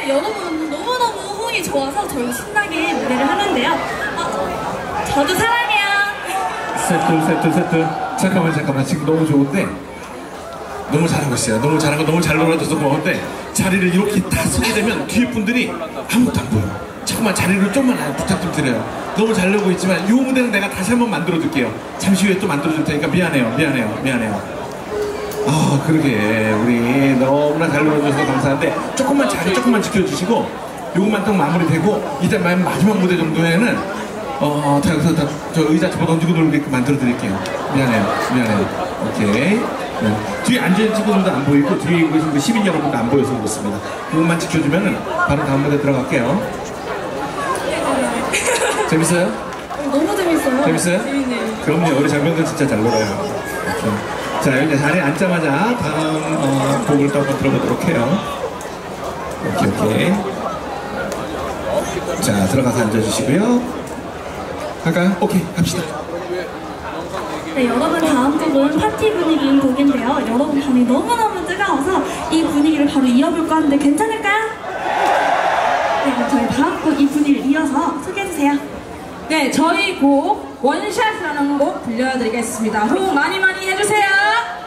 네, 여러분 너무너무 호응이 좋아서 저희 신나게 무대를 하는데요. 저도 사랑해요. 세트. 잠깐만. 지금 너무 좋은데 너무 잘하고 있어요. 너무 잘하고 너무 잘 놀아줘서 고마운데 자리를 이렇게 다 서게 되면 뒤에 분들이 아무것도 안 보여. 잠깐만 자리를 좀만 부탁 좀 드려요. 너무 잘 놀고 있지만 이 무대는 내가 다시 한번 만들어 줄게요. 잠시 후에 또 만들어 줄 테니까 미안해요. 그러게 우리 너무나 잘 놀아줘서 감사한데 조금만 자리 조금만 지켜주시고 요것만 딱 마무리되고 이제 마지막 무대 정도에는 저 의자 접어 던지고 놀게끔 만들어 드릴게요. 미안해요. 오케이. 뒤에 앉아있는 친구들도 안 보이고 뒤에 계신 그 시민 여러분도 안 보여서 그렇습니다. 그것만 지켜주면은 바로 다음 무대 들어갈게요. 재밌어요? 너무 재밌어요. 재밌어요? 재밌네요. 그럼요. 우리 장병들 진짜 잘 놀아요. 자, 이제 자리에 앉자마자 다음 곡을 또 한번 들어보도록 해요. 오케이. 자, 들어가서 앉아주시고요. 할까요? 오케이, 갑시다. 네, 여러분 다음 곡은 파티 분위기인 곡인데요. 여러분 밤이 너무너무 뜨거워서 이 분위기를 바로 이어볼까 하는데 괜찮을까요? 네, 그럼 저희 다음 곡 이 분위기를 이어서 소개해주세요. 네, 저희 곡 원샷이라는 곡 들려드리겠습니다. 호응 많이 해주세요.